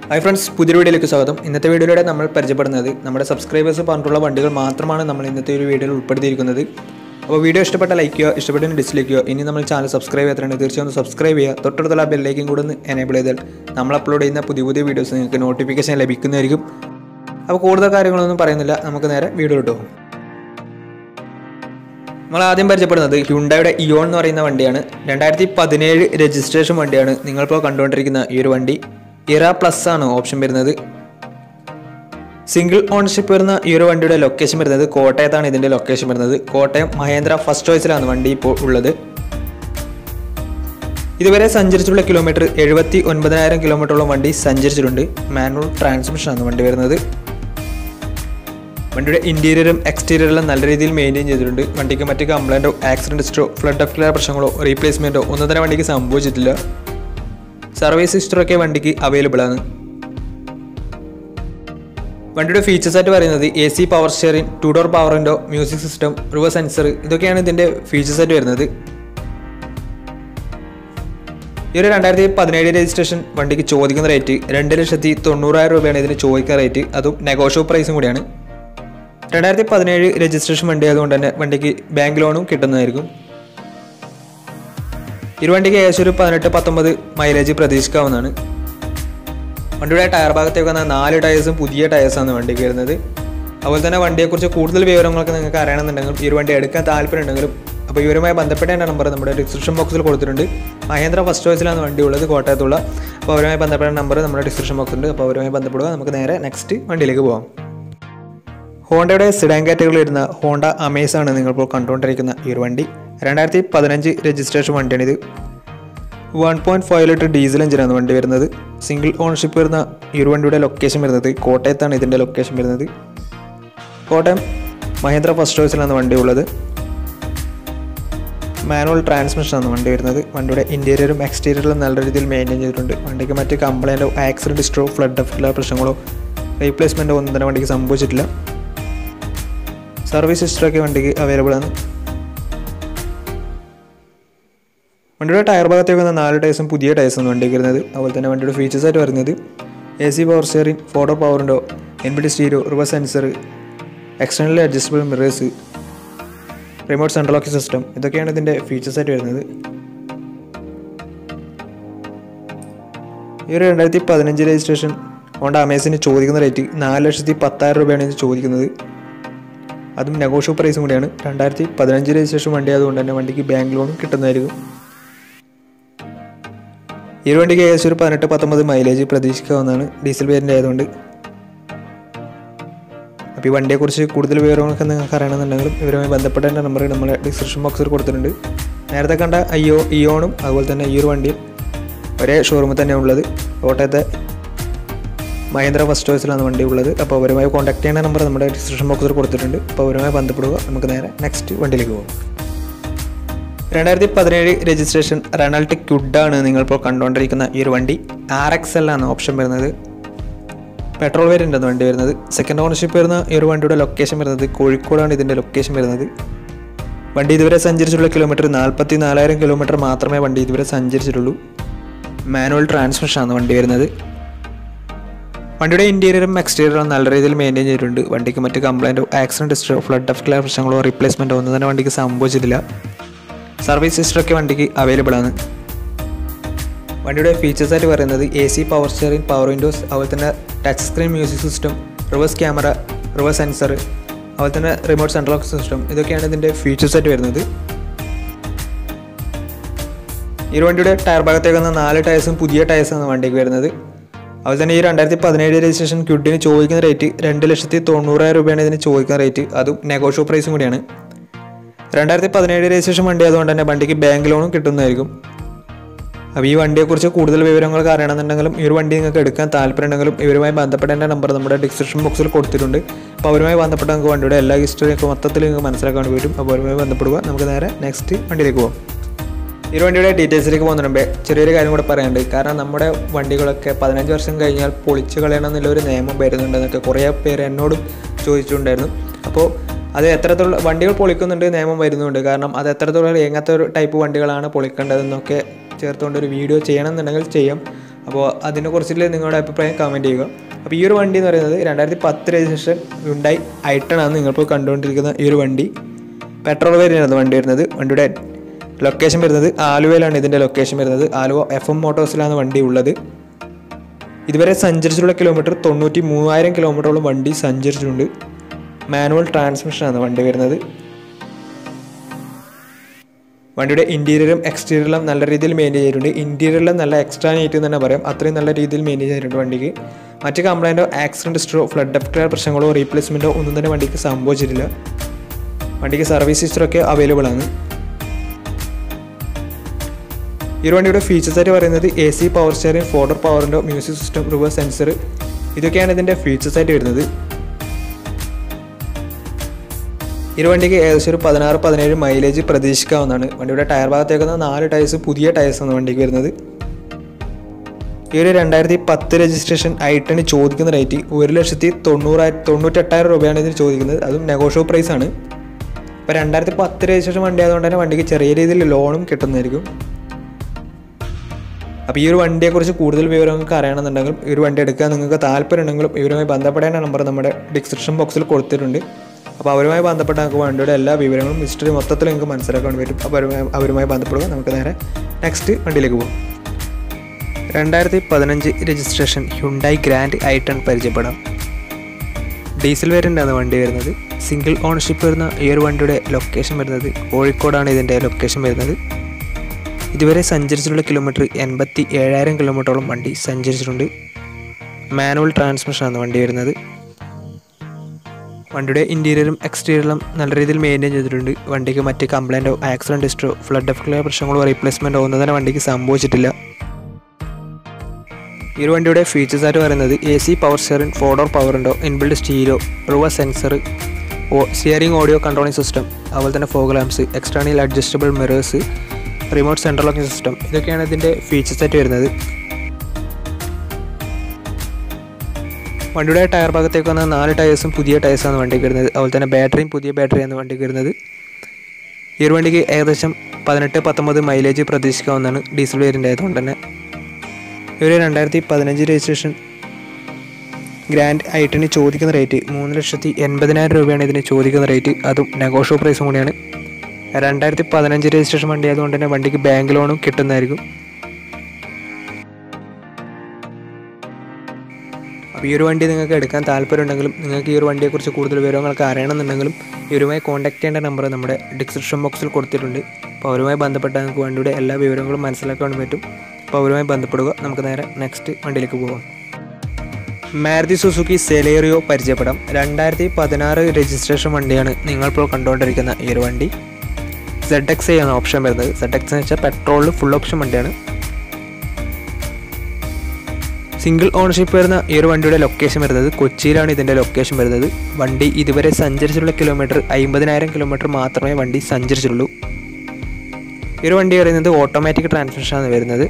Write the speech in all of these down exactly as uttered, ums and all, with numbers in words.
Hi friends, പുതിയ വീഡിയോയിലേക്ക് സ്വാഗതം. ഇന്നത്തെ വീഡിയോയിലൂടെ നമ്മൾ പരിചയപ്പെടുന്നത് നമ്മുടെ സബ്സ്ക്രൈബേഴ്സ് പറഞ്ഞിട്ടുള്ള വണ്ടികൾ മാത്രമാണ് നമ്മൾ ഇന്നത്തെ ഒരു വീഡിയോയിൽ ഉൾപ്പെടുത്തിയിരിക്കുന്നത്. അപ്പോൾ വീഡിയോ ഇഷ്ടപ്പെട്ട ലൈക്ക് ചെയ്യുക, ഇഷ്ടപ്പെട്ടെങ്കിൽ ഡിസ്ലൈക്ക് ചെയ്യുക. ഇനി നമ്മൾ ചാനൽ സബ്സ്ക്രൈബ് ചെയ്യാത്തതുകൊണ്ട് തീർച്ചയായും സബ്സ്ക്രൈബ് ചെയ്യുക. തൊട്ടടുത്തുള്ള ബെല്ലൈക്കൻ കൂടെ ഒന്ന് എനേബിൾ ചെയ്താൽ നമ്മൾ അപ്ലോഡ് ചെയ്യുന്ന പുതിയ പുതിയ വീഡിയോസ് നിങ്ങൾക്ക് നോട്ടിഫിക്കേഷൻ ലഭിക്കുന്നതായിരിക്കും. അപ്പോൾ കൂടുതൽ കാര്യങ്ങളൊന്നും പറയുന്നില്ല, നമുക്ക് നേരെ വീഡിയോ ഇട്ടു. നമ്മൾ ആദ്യം പരിചയപ്പെടുന്നത് ഹ്യുണ്ടായുടെ ഇയോൺ എന്ന് പറയുന്ന വണ്ടിയാണ്. രണ്ടായിരത്തി പതിനേഴ് രജിസ്ട്രേഷൻ വണ്ടിയാണ് നിങ്ങളിപ്പോൾ കണ്ടുകൊണ്ടിരിക്കുന്ന ഈ ഒരു വണ്ടി. ഇറ പ്ലസ് ആണ് ഓപ്ഷൻ വരുന്നത്. സിംഗിൾ ഓണർഷിപ്പ് വരുന്ന ഈ ഒരു വണ്ടിയുടെ ലൊക്കേഷൻ വരുന്നത് കോട്ടയത്താണ്. ഇതിൻ്റെ ലൊക്കേഷൻ വരുന്നത് കോട്ടയം മഹേന്ദ്ര ഫസ്റ്റ് ചോയ്സിലാണ് വണ്ടി ഇപ്പോൾ ഉള്ളത്. ഇതുവരെ സഞ്ചരിച്ചിട്ടുള്ള കിലോമീറ്റർ എഴുപത്തി ഒൻപതിനായിരം കിലോമീറ്ററോളം വണ്ടി സഞ്ചരിച്ചിട്ടുണ്ട്. മാനുവൽ ട്രാൻസ്മിഷനാണ് വണ്ടി വരുന്നത്. വണ്ടിയുടെ ഇൻറ്റീരിയറും എക്സ്റ്റീരിയറും നല്ല രീതിയിൽ മെയിൻറ്റെയിൻ ചെയ്തിട്ടുണ്ട്. വണ്ടിക്ക് മറ്റ് കംപ്ലൈൻറ്റോ ആക്സിഡൻറ്റ് ഹിസ്റ്ററോ ഫ്ലഡ് ഓഫ് ക്ലിയർ പ്രശ്നങ്ങളോ റീപ്ലേസ്മെൻറ്റോ ഒന്നും തന്നെ വണ്ടിക്ക് സംഭവിച്ചിട്ടില്ല. സർവീസ് ഹിസ്റ്ററൊക്കെ വണ്ടിക്ക് അവൈലബിൾ ആണ്. വണ്ടിയുടെ ഫീച്ചേഴ്സ് ആയിട്ട് പറയുന്നത് A C power steering, two door power window, music system, reverse sensor, ഇതൊക്കെയാണ് ഇതിൻ്റെ ഫീച്ചേഴ്സ് ആയിട്ട് വരുന്നത്. ഈ ഒരു രണ്ടായിരത്തി പതിനേഴ് രജിസ്ട്രേഷൻ വണ്ടിക്ക് ചോദിക്കുന്ന റേറ്റ് രണ്ട് ലക്ഷത്തി തൊണ്ണൂറായിരം രൂപയാണ് ഇതിന് ചോദിക്കുന്ന റേറ്റ്. അതും നെഗോഷ്യബിൾ പ്രൈസും കൂടിയാണ്. രണ്ടായിരത്തി പതിനേഴ് രജിസ്ട്രേഷൻ വണ്ടി ആയതുകൊണ്ട് തന്നെ വണ്ടിക്ക് ബാങ്ക് ലോണും കിട്ടുന്നതായിരിക്കും. ഈ വണ്ടിക്ക് ഏകദേശം ഒരു പതിനെട്ട് പത്തൊമ്പത് മൈലേജ് പ്രതീക്ഷിക്കാവുന്നതാണ്. വണ്ടിയുടെ ടയർ ഭാഗത്തേക്ക് വന്ന നാല് ടയേഴ്സും പുതിയ ടയേഴ്സാണ് വണ്ടിക്ക് വരുന്നത്. അതുപോലെ തന്നെ വണ്ടിയെക്കുറിച്ച് കൂടുതൽ വിവരങ്ങളൊക്കെ നിങ്ങൾക്ക് അറിയണമെന്നുണ്ടെങ്കിലും ഈ ഒരു വണ്ടി എടുക്കാൻ താല്പര്യം ഉണ്ടെങ്കിലും അപ്പോൾ ഇവരുമായി ബന്ധപ്പെട്ട എൻ്റെ നമ്പർ നമ്മുടെ ഡിസ്ക്രിപ്ഷൻ ബോക്സിൽ കൊടുത്തിട്ടുണ്ട്. മഹേന്ദ്ര ഫസ്റ്റ് ചോയ്സിലാണ് വണ്ടി ഉള്ളത്, കോട്ടയത്തുള്ള. അപ്പോൾ അവരുമായി ബന്ധപ്പെട്ട നമ്പർ നമ്മുടെ ഡിസ്ക്രിപ്ഷൻ ബോക്സിലുണ്ട്. അപ്പോൾ അവരുമായി ബന്ധപ്പെടുക. നമുക്ക് നേരെ നെക്സ്റ്റ് വണ്ടിയിലേക്ക് പോകാം. ഹോണ്ടയുടെ സിഡാൻ കാറ്റഗറിയിൽ വരുന്ന ഹോണ്ട അമേസ് ആണ് നിങ്ങളിപ്പോൾ കണ്ടുകൊണ്ടിരിക്കുന്ന ഈ ഒരു വണ്ടി. രണ്ടായിരത്തി പതിനഞ്ച് രജിസ്ട്രേഷൻ വണ്ടിയാണിത്. One point five litre diesel എഞ്ചിനാണ് വണ്ടി വരുന്നത്. സിംഗിൾ ഓണർഷിപ്പ് വരുന്ന ഈ ഒരു വണ്ടിയുടെ ലൊക്കേഷൻ വരുന്നത് കോട്ടയത്താണ്. ഇതിൻ്റെ ലൊക്കേഷൻ വരുന്നത് കോട്ടയം മഹേന്ദ്ര ഫസ്റ്റ് ചോയ്സിലാണ് വണ്ടി ഉള്ളത്. മാനുവൽ ട്രാൻസ്മിഷനാണ് വണ്ടി വരുന്നത്. വണ്ടിയുടെ ഇൻറ്റീരിയറും എക്സ്റ്റീരിയറും നല്ല രീതിയിൽ മെയിൻറ്റെയിൻ ചെയ്തിട്ടുണ്ട്. വണ്ടിക്ക് മറ്റ് കംപ്ലൈൻറ്റോ ആക്സിഡൻറ്റ് ഹിസ്റ്ററോ ഫ്ലഡ് ഓഫ് ക്ലിയർ പ്രശ്നങ്ങളോ റീപ്ലേസ്മെൻറ്റോ ഒന്നും തന്നെ വണ്ടിക്ക് സംഭവിച്ചിട്ടില്ല. സർവീസ് ഹിസ്റ്ററൊക്കെ വണ്ടിക്ക് അവൈലബിൾ ആണ്. വണ്ടിയുടെ ടയർ ഭാഗത്തേക്ക് വന്ന നാല് ടയേഴ്സും പുതിയ ടയേഴ്സാണ് വണ്ടിക്ക് വരുന്നത്. അതുപോലെ തന്നെ വണ്ടിയുടെ ഫീച്ചേഴ്സ് ആയിട്ട് പറയുന്നത് A C power steering, four door power window, N B D stereo, reverse sensor, externally adjustable mirrors, remote central locking system, ഇതൊക്കെയാണ് ഇതിൻ്റെ ഫീച്ചേഴ്സ് ആയിട്ട് വരുന്നത്. ഈ ഒരു രണ്ടായിരത്തി പതിനഞ്ച് രജിസ്ട്രേഷൻ ഹോണ്ട അമേസിന് ചോദിക്കുന്ന റേറ്റ് നാല് ലക്ഷത്തി പത്തായിരം രൂപയാണ് ഇത് ചോദിക്കുന്നത്. അതും നെഗോഷ്യബിൾ പ്രൈസും കൂടിയാണ്. രണ്ടായിരത്തി പതിനഞ്ച് രജിസ്ട്രേഷൻ വണ്ടി ആയതുകൊണ്ട് തന്നെ വണ്ടിക്ക് ബാങ്ക് ലോണും കിട്ടുന്നതായിരിക്കും. ഈ ഒരു വണ്ടിക്ക് ഏകദേശം ഒരു പതിനെട്ട് പത്തൊമ്പത് മൈലേജ് പ്രതീക്ഷിക്കാവുന്നതാണ് ഡീസൽ വേരിയൻ്റ് ആയതുകൊണ്ട്. അപ്പോൾ ഈ വണ്ടിയെക്കുറിച്ച് കൂടുതൽ വിവരങ്ങളൊക്കെ നിങ്ങൾക്ക് അറിയണമെന്നുണ്ടെങ്കിലും ഇവരുമായി ബന്ധപ്പെട്ട എൻ്റെ നമ്പർ നമ്മളെ ഡിസ്ക്രിപ്ഷൻ ബോക്സിൽ കൊടുത്തിട്ടുണ്ട്. നേരത്തെ കണ്ട അയ്യോ ഇയോണും അതുപോലെ തന്നെ ഈ ഒരു വണ്ടിയും ഒരേ ഷോറൂമിൽ തന്നെയാണ് ഉള്ളത്. കോട്ടയത്തെ മഹേന്ദ്ര ഫസ്റ്റ് ചോയ്സിലാണ് വണ്ടി ഉള്ളത്. അപ്പോൾ അവരുമായി കോൺടാക്ട് ചെയ്യുന്ന നമ്പർ നമ്മുടെ ഡിസ്ക്രിപ്ഷൻ ബോക്സിൽ കൊടുത്തിട്ടുണ്ട്. അപ്പോൾ അവരുമായി ബന്ധപ്പെടുക. നമുക്ക് നേരെ നെക്സ്റ്റ് വണ്ടിയിലേക്ക് പോകും. രണ്ടായിരത്തി പതിനേഴ് രജിസ്ട്രേഷൻ റെനോൾട്ട് ക്വിഡ് ആണ് നിങ്ങളിപ്പോൾ കണ്ടുകൊണ്ടിരിക്കുന്ന ഈ ഒരു വണ്ടി. ആർ എക്സ് എൽ ആണ് ഓപ്ഷൻ വരുന്നത്. പെട്രോൾ വേരിയൻ്റ് ആണ് വണ്ടി വരുന്നത്. സെക്കൻഡ് ഓണർഷിപ്പ് വരുന്ന ഈ ഒരു വണ്ടിയുടെ ലൊക്കേഷൻ വരുന്നത് കോഴിക്കോടാണ്. ഇതിൻ്റെ ലൊക്കേഷൻ വരുന്നത്. വണ്ടി ഇതുവരെ സഞ്ചരിച്ചിട്ടുള്ള കിലോമീറ്റർ നാൽപ്പത്തി നാലായിരം കിലോമീറ്റർ മാത്രമേ വണ്ടി ഇതുവരെ സഞ്ചരിച്ചിട്ടുള്ളൂ. മാനുവൽ ട്രാൻസ്മിഷനാണ് വണ്ടി വരുന്നത്. വണ്ടിയുടെ ഇൻറ്റീരിയറും എക്സ്റ്റീരിയറും നല്ല രീതിയിൽ മെയിൻറ്റെയിൻ ചെയ്തിട്ടുണ്ട്. വണ്ടിക്ക് മറ്റ് കംപ്ലൈൻറ്റോ ആക്സിഡൻറ്റ് ഹിസ്റ്ററോ ഫ്ലഡ് ഓഫ് ക്ലിയർ പ്രശ്നങ്ങളോ റീപ്ലേസ്മെൻറ്റോ ഒന്നും തന്നെ വണ്ടിക്ക് സംഭവിച്ചിട്ടില്ല. സർവീസ് ഹിസ്റ്ററൊക്കെ വണ്ടിക്ക് അവൈലബിൾ ആണ്. വണ്ടിയുടെ ഫീച്ചേഴ്സ് ആയിട്ട് പറയുന്നത് A C power steering, power windows, അതുപോലെ തന്നെ touch screen music system, reverse camera, reverse sensor, അതുപോലെ തന്നെ റിമോട്ട് സെൻട്രൽ ലോക്കിംഗ് സിസ്റ്റം, ഇതൊക്കെയാണ് ഇതിൻ്റെ ഫീച്ചേഴ്സ് ആയിട്ട് വരുന്നത്. ഈ വണ്ടിയുടെ ടയർ ഭാഗത്തേക്ക് വന്ന നാല് ടയേഴ്സും പുതിയ ടയേഴ്സാണ് വണ്ടിക്ക് വരുന്നത്. അതുപോലെ തന്നെ ഈ രണ്ടായിരത്തി പതിനേഴ് രജിസ്ട്രേഷൻ ക്വിഡിന് ചോദിക്കുന്ന റേറ്റ് രണ്ട് ലക്ഷത്തി തൊണ്ണൂറായിരം രൂപയാണ് ഇതിന് ചോദിക്കുന്ന റേറ്റ്. അതും നെഗോഷ്യബിൾ പ്രൈസും കൂടിയാണ്. രണ്ടായിരത്തി പതിനേഴ് രജിസ്ട്രേഷൻ വണ്ടി ആയതുകൊണ്ട് തന്നെ വണ്ടിക്ക് ബാങ്ക് ലോണും കിട്ടുന്നതായിരിക്കും. അപ്പോൾ ഈ വണ്ടിയെക്കുറിച്ച് കൂടുതൽ വിവരങ്ങൾക്ക് അറിയണമെന്നുണ്ടെങ്കിലും ഈ ഒരു വണ്ടി നിങ്ങൾക്ക് എടുക്കാൻ താല്പര്യമുണ്ടെങ്കിലും ഇവരുമായി ബന്ധപ്പെട്ട നമ്പർ നമ്മുടെ ഡിസ്ക്രിപ്ഷൻ ബോക്സിൽ കൊടുത്തിട്ടുണ്ട്. അപ്പോൾ അവരുമായി ബന്ധപ്പെട്ട നിങ്ങൾക്ക് വണ്ടിയുടെ എല്ലാ ഹിസ്റ്ററിയൊക്കെ മൊത്തത്തിൽ നിങ്ങൾക്ക് മനസ്സിലാക്കാൻ വേണ്ടി വരും. അപ്പോൾ അവരുമായി ബന്ധപ്പെടുക. നമുക്ക് നേരെ നെക്സ്റ്റ് വണ്ടിയിലേക്ക് പോകാം. ഈ വണ്ടിയുടെ ഡീറ്റെയിൽസിലേക്ക് പോകുന്നതിന് മുമ്പേ ചെറിയൊരു കാര്യം കൂടെ പറയാനുണ്ട്. കാരണം നമ്മുടെ വണ്ടികളൊക്കെ പതിനഞ്ച് വർഷം കഴിഞ്ഞാൽ പൊളിച്ച് കളയണം എന്നുള്ളൊരു നിയമം വരുന്നുണ്ടെന്നൊക്കെ കുറേ പേര് എന്നോടും ചോദിച്ചിട്ടുണ്ടായിരുന്നു. അപ്പോൾ അത് എത്രത്തോളം വണ്ടികൾ പൊളിക്കുന്നുണ്ട് നിയമം വരുന്നുണ്ട്. കാരണം അത് എത്രത്തോളം എങ്ങനത്തെ ഒരു ടൈപ്പ് വണ്ടികളാണ് പൊളിക്കേണ്ടതെന്നൊക്കെ ചേർത്തുകൊണ്ടൊരു വീഡിയോ ചെയ്യണമെന്നുണ്ടെങ്കിൽ ചെയ്യാം. അപ്പോൾ അതിനെക്കുറിച്ചിട്ട് നിങ്ങളുടെ അഭിപ്രായം കമൻറ്റ് ചെയ്യുക. അപ്പോൾ ഈ ഒരു വണ്ടി എന്ന് പറയുന്നത് രണ്ടായിരത്തി പത്ത് രജിസ്ട്രേഷൻ Hyundai Eon ആണ് നിങ്ങളിപ്പോൾ കണ്ടുകൊണ്ടിരിക്കുന്ന ഈ ഒരു വണ്ടി. പെട്രോൾ വേരിയൻ്റാണ് വണ്ടി വരുന്നത്. വണ്ടിയുടെ ലൊക്കേഷൻ വരുന്നത് ആലുവയിലാണ്. ഇതിൻ്റെ ലൊക്കേഷൻ വരുന്നത് ആലുവ എഫ് എം മോട്ടോഴ്സിലാണ് വണ്ടി ഉള്ളത്. ഇതുവരെ സഞ്ചരിച്ചിട്ടുള്ള കിലോമീറ്റർ തൊണ്ണൂറ്റി മൂവായിരം കിലോമീറ്ററോളം വണ്ടി സഞ്ചരിച്ചിട്ടുണ്ട്. മാനുവൽ ട്രാൻസ്മിഷനാണ് വണ്ടി വരുന്നത്. വണ്ടിയുടെ ഇൻറ്റീരിയറും എക്സ്റ്റീരിയറും നല്ല രീതിയിൽ മെയിൻറ്റെയിൻ ചെയ്തിട്ടുണ്ട്. ഇൻറ്റീരിയറിലും നല്ല എക്സ്ട്രാ നീറ്റ് എന്ന് തന്നെ പറയാം. അത്രയും നല്ല രീതിയിൽ മെയിൻറ്റെയിൻ ചെയ്തിട്ടുണ്ട് വണ്ടിക്ക്. മറ്റ് കംപ്ലൈൻറ്റോ ആക്സിഡൻറ്റ് ഹിസ്റ്ററോ ഫ്ലഡ് ഡെഫക്റ്റോ പ്രശ്നങ്ങളോ റീപ്ലേസ്മെൻറ്റോ ഒന്നും തന്നെ വണ്ടിക്ക് സംഭവിച്ചിട്ടില്ല. വണ്ടിക്ക് സർവീസ് ഹിസ്റ്ററൊക്കെ അവൈലബിൾ ആണ്. ഈ ഒരു വണ്ടിയുടെ ഫീച്ചേഴ്സ് ആയിട്ട് പറയുന്നത് A C power steering, four door power window, music system, reverse sensor, ഇതൊക്കെയാണ് ഇതിൻ്റെ ഫീച്ചേഴ്സ് ആയിട്ട് വരുന്നത്. ഈ ഒരു വണ്ടിക്ക് ഏകദേശം ഒരു പതിനാറ് പതിനേഴ് മൈലേജ് പ്രതീക്ഷിക്കാവുന്നതാണ്. വണ്ടിയുടെ ടയർ ഭാഗത്തേക്കുന്ന നാല് ടയേഴ്സ് പുതിയ ടയേഴ്സാണ് വണ്ടിക്ക് വരുന്നത്. ഈ ഒരു രണ്ടായിരത്തി പത്ത് രജിസ്ട്രേഷൻ ഐട്ടന് ചോദിക്കുന്ന റേറ്റ് ഒരു ലക്ഷത്തി തൊണ്ണൂറായിരത്തി തൊണ്ണൂറ്റെട്ടായിരം രൂപയാണ് ഇതിന് ചോദിക്കുന്നത്. അതും നെഗോഷ്യബിൾ പ്രൈസ് ആണ്. ഇപ്പോൾ രണ്ടായിരത്തി പത്ത് രജിസ്ട്രേഷൻ വണ്ടി ആയതുകൊണ്ട് തന്നെ വണ്ടിക്ക് ചെറിയ രീതിയിൽ ലോണും കിട്ടുന്നതായിരിക്കും. അപ്പോൾ ഈ ഒരു വണ്ടിയെക്കുറിച്ച് കൂടുതൽ വിവരങ്ങൾക്ക് അറിയണമെന്നുണ്ടെങ്കിലും ഈ ഒരു വണ്ടി എടുക്കാൻ നിങ്ങൾക്ക് താല്പര്യം ഉണ്ടെങ്കിലും ഇവരുമായി ബന്ധപ്പെടേണ്ട നമ്പർ നമ്മുടെ ഡിസ്ക്രിപ്ഷൻ ബോക്സിൽ കൊടുത്തിട്ടുണ്ട്. അപ്പോൾ അവരുമായി ബന്ധപ്പെട്ട നമുക്ക് വണ്ടിയുടെ എല്ലാ വിവരങ്ങളും ഹിസ്റ്ററി മൊത്തത്തിൽ നിങ്ങൾക്ക് മനസ്സിലാക്കാൻ പറ്റും. അപ്പോൾ അവരുമായി അവരുമായി ബന്ധപ്പെടുക. നമുക്ക് നേരെ നെക്സ്റ്റ് വണ്ടിയിലേക്ക് പോകും. രണ്ടായിരത്തി പതിനഞ്ച് രജിസ്ട്രേഷൻ Hyundai Grand Eon പരിചയപ്പെടാം. ഡീസൽ വേരിയൻ്റാണ് വണ്ടി വരുന്നത്. സിംഗിൾ ഓണർഷിപ്പ് വരുന്ന ഈ ഒരു വണ്ടിയുടെ ലൊക്കേഷൻ വരുന്നത് കോഴിക്കോടാണ്. ഇതിൻ്റെ ലൊക്കേഷൻ വരുന്നത്. ഇതുവരെ സഞ്ചരിച്ചിട്ടുള്ള കിലോമീറ്റർ എൺപത്തി ഏഴായിരം കിലോമീറ്ററോളം വണ്ടി സഞ്ചരിച്ചിട്ടുണ്ട്. മാനുവൽ ട്രാൻസ്മിഷനാണ് വണ്ടി വരുന്നത്. വണ്ടിയുടെ ഇൻറ്റീരിയറും എക്സ്റ്റീരിയറും നല്ല രീതിയിൽ മെയിൻറ്റെയിൻ ചെയ്തിട്ടുണ്ട്. വണ്ടിക്ക് മറ്റ് കംപ്ലൈൻറ്റോ ആക്സിഡൻറ്റ് ഹിസ്റ്ററോ ഫ്ലഡ് ഡെഫക്റ്റോ പ്രശ്നങ്ങളോ റീപ്ലേസ്മെൻറ്റോ ഒന്നും തന്നെ വണ്ടിക്ക് സംഭവിച്ചിട്ടില്ല. ഈ ഒരു വണ്ടിയുടെ ഫീച്ചേഴ്സ് ആയിട്ട് പറയുന്നത് A C power steering, four door power window, inbuilt stereo, reverse sensor, steering audio controlling system, അതുപോലെ തന്നെ fog lamps, external adjustable mirrors, remote central locking system, ഇതൊക്കെയാണ് ഇതിൻ്റെ ഫീച്ചേഴ്സ് ആയിട്ട് വരുന്നത്. വണ്ടിയുടെ ടയർ ഭാഗത്തേക്ക് വന്ന നാല് ടയേഴ്സും പുതിയ ടയേഴ്സാണ് വണ്ടിക്ക് വരുന്നത്. അതുപോലെ തന്നെ ബാറ്ററിയും പുതിയ ബാറ്ററിയാണ് വണ്ടിക്ക് വരുന്നത്. ഈ ഒരു വണ്ടിക്ക് ഏകദേശം പതിനെട്ട് പത്തൊമ്പത് മൈലേജ് പ്രതീക്ഷിക്കാവുന്നതാണ് ഡീസൽ വേരിയൻ്റ് ആയതുകൊണ്ട് തന്നെ. ഈ ഒരു രണ്ടായിരത്തി പതിനഞ്ച് രജിസ്ട്രേഷൻ ഗ്രാൻഡ് ഐട്ടന് ചോദിക്കുന്ന റേറ്റ് മൂന്ന് ലക്ഷത്തി എൺപതിനായിരം രൂപയാണ് ഇതിന് ചോദിക്കുന്ന റേറ്റ്. അതും നെഗോഷ്യബിൾ പ്രൈസും കൂടിയാണ്. രണ്ടായിരത്തി പതിനഞ്ച് രജിസ്ട്രേഷൻ വണ്ടി ആയതുകൊണ്ട് തന്നെ വണ്ടിക്ക് ബാങ്ക് ലോണും കിട്ടുന്നതായിരിക്കും. അപ്പോൾ ഈ ഒരു വണ്ടി നിങ്ങൾക്ക് എടുക്കാൻ താല്പര്യമുണ്ടെങ്കിലും നിങ്ങൾക്ക് ഈ ഒരു വണ്ടിയെക്കുറിച്ച് കൂടുതൽ വിവരങ്ങൾക്ക് അറിയണമെന്നുണ്ടെങ്കിലും ഇവരുമായി കോൺടാക്ട് ചെയ്യേണ്ട നമ്പർ നമ്മുടെ ഡിസ്ക്രിപ്ഷൻ ബോക്സിൽ കൊടുത്തിട്ടുണ്ട്. അപ്പോൾ അവരുമായി ബന്ധപ്പെട്ട നിങ്ങൾക്ക് വണ്ടിയുടെ എല്ലാ വിവരങ്ങളും മനസ്സിലാക്കാൻ പറ്റും. അപ്പോൾ അവരുമായി ബന്ധപ്പെടുക. നമുക്ക് നേരെ നെക്സ്റ്റ് വണ്ടിയിലേക്ക് പോകാം. മാരുതി സുസുക്കി സെലേറിയോ പരിചയപ്പെടാം. രണ്ടായിരത്തി പതിനാറ് രജിസ്ട്രേഷൻ വണ്ടിയാണ് നിങ്ങളിപ്പോൾ കണ്ടുകൊണ്ടിരിക്കുന്ന ഈ ഒരു വണ്ടി. സെഡ് എക്സ് ആണ് ഓപ്ഷൻ വരുന്നത്. സെഡ് എക്സ് എന്ന് വെച്ചാൽ പെട്രോളിൽ ഫുൾ ഓപ്ഷൻ വണ്ടിയാണ്. സിംഗിൾ ഓണർഷിപ്പ് വരുന്ന ഈ ഒരു വണ്ടിയുടെ ലൊക്കേഷൻ വരുന്നത് കൊച്ചിയിലാണ്. ഇതിൻ്റെ ലൊക്കേഷൻ വരുന്നത്. വണ്ടി ഇതുവരെ സഞ്ചരിച്ചിട്ടുള്ള കിലോമീറ്റർ അമ്പതിനായിരം കിലോമീറ്റർ മാത്രമേ വണ്ടി സഞ്ചരിച്ചിട്ടുള്ളൂ. ഈ ഒരു വണ്ടി പറയുന്നത് ഓട്ടോമാറ്റിക് ട്രാൻസ്മിഷനാണ് വരുന്നത്.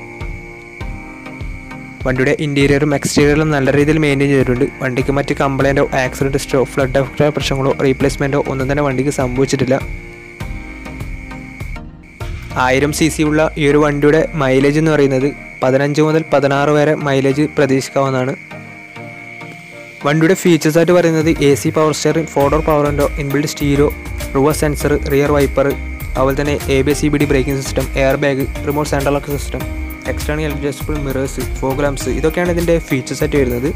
വണ്ടിയുടെ ഇൻറ്റീരിയറും എക്സ്റ്റീരിയറും നല്ല രീതിയിൽ മെയിൻറ്റെയിൻ ചെയ്തിട്ടുണ്ട്. വണ്ടിക്ക് മറ്റ് കംപ്ലൈൻറ്റോ ആക്സിഡൻറ്റ് ഹിസ്റ്ററോ ഫ്ലഡ് ഡെഫക്റ്റോ പ്രശ്നങ്ങളോ റീപ്ലേസ്മെൻറ്റോ ഒന്നും തന്നെ വണ്ടിക്ക് സംഭവിച്ചിട്ടില്ല. ആയിരം സി സി ഉള്ള ഈ ഒരു വണ്ടിയുടെ മൈലേജ് എന്ന് പറയുന്നത് പതിനഞ്ച് മുതൽ പതിനാറ് വരെ മൈലേജ് പ്രതീക്ഷിക്കാവുന്നതാണ്. വണ്ടിയുടെ ഫീച്ചേഴ്സ് ആയിട്ട് പറയുന്നത് A C power steering, four door power window, inbuilt stereo, reverse sensor, rear wiper, അതുപോലെ തന്നെ A B S C B D braking system, airbag, remote central locking system, external adjustable mirrors, fog lamps, ഇതൊക്കെയാണ് ഇതിൻ്റെ features ആയിട്ട് വരുന്നത്.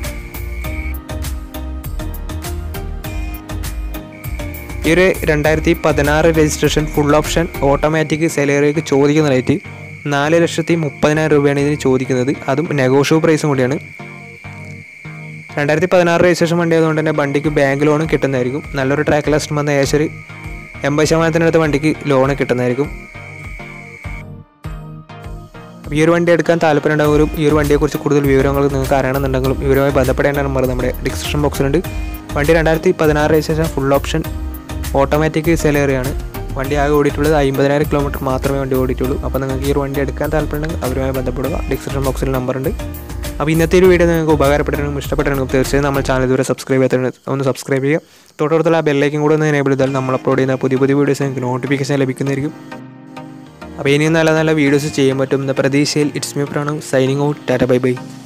ഈ ഒരു രണ്ടായിരത്തി പതിനാറ് രജിസ്ട്രേഷൻ ഫുൾ ഓപ്ഷൻ ഓട്ടോമാറ്റിക് സെലേറിയോക്ക് ചോദിക്കുന്ന റേറ്റ് നാല് ലക്ഷത്തി മുപ്പതിനായിരം രൂപയാണ് ഇതിന് ചോദിക്കുന്നത്. അതും നെഗോഷ്യബിൾ പ്രൈസും കൂടിയാണ്. രണ്ടായിരത്തി പതിനാറ് രജിസ്ട്രേഷൻ വണ്ടി ആയതുകൊണ്ട് തന്നെ വണ്ടിക്ക് ബാങ്ക് ലോണും കിട്ടുന്നതായിരിക്കും. നല്ലൊരു ട്രാക്ക് ലാസ്റ്റ് വന്ന ഏകദേശം ഒരു എൺപത് ശതമാനത്തിനടുത്ത് വണ്ടിക്ക് ലോണ് കിട്ടുന്നതായിരിക്കും. ഈ ഒരു വണ്ടി എടുക്കാൻ താല്പര്യം ഉണ്ടാകും. ഈ ഒരു വണ്ടിയെക്കുറിച്ച് കൂടുതൽ വിവരങ്ങൾ നിങ്ങൾക്ക് അറിയണമെന്നുണ്ടെങ്കിലും ഇവരുമായി ബന്ധപ്പെടേണ്ട നമ്പർ നമ്മുടെ ഡിസ്ക്രിപ്ഷൻ ബോക്സിലുണ്ട്. വണ്ടി രണ്ടായിരത്തി പതിനാറ് രജിസ്ട്രേഷൻ ഫുൾ ഓപ്ഷൻ ഓട്ടോമാറ്റിക് സെലേറിയാണ്. വണ്ടി ആകെ ഓടിയിട്ടുള്ളത് അമ്പതിനായിരം കിലോമീറ്റർ മാത്രമേ വണ്ടി ഓടിയിട്ടുള്ളൂ. അപ്പോൾ നിങ്ങൾക്ക് ഈ ഒരു വണ്ടി എടുക്കാൻ താല്പര്യമുണ്ടെങ്കിൽ അവരുമായി ബന്ധപ്പെടുക. ഡിസ്ക്രിപ്ഷൻ ബോക്സിൽ നമ്പറുണ്ട്. അപ്പോൾ ഇന്നത്തെ ഒരു വീഡിയോ നിങ്ങൾക്ക് ഉപകാരപ്പെട്ടിട്ടുണ്ടെങ്കിൽ ഇഷ്ടപ്പെട്ടിട്ടുണ്ടെങ്കിൽ തീർച്ചയായും നമ്മൾ ചാനൽ ഇതുവരെ സബ്സ്ക്രൈബ് ചെയ്യാത്ത ഒന്ന് സബ്സ്ക്രൈബ് ചെയ്യുക. തൊട്ടടുത്തുള്ള ആ ബെല്ലൈക്കും കൂടെ ഒന്ന് എനേബിൾ ചെയ്താൽ നമ്മൾ അപ്ലോഡ് ചെയ്യുന്ന പുതിയ പുതിയ വീഡിയോസ് നിങ്ങൾക്ക് നോട്ടിഫിക്കേഷൻ ലഭിക്കുന്നതായിരിക്കും. അപ്പോൾ ഇനിയും നല്ല നല്ല വീഡിയോസ് ചെയ്യാൻ പറ്റും എന്ന പ്രതീക്ഷയിൽ it's me Pranav signing out. Tata bye by.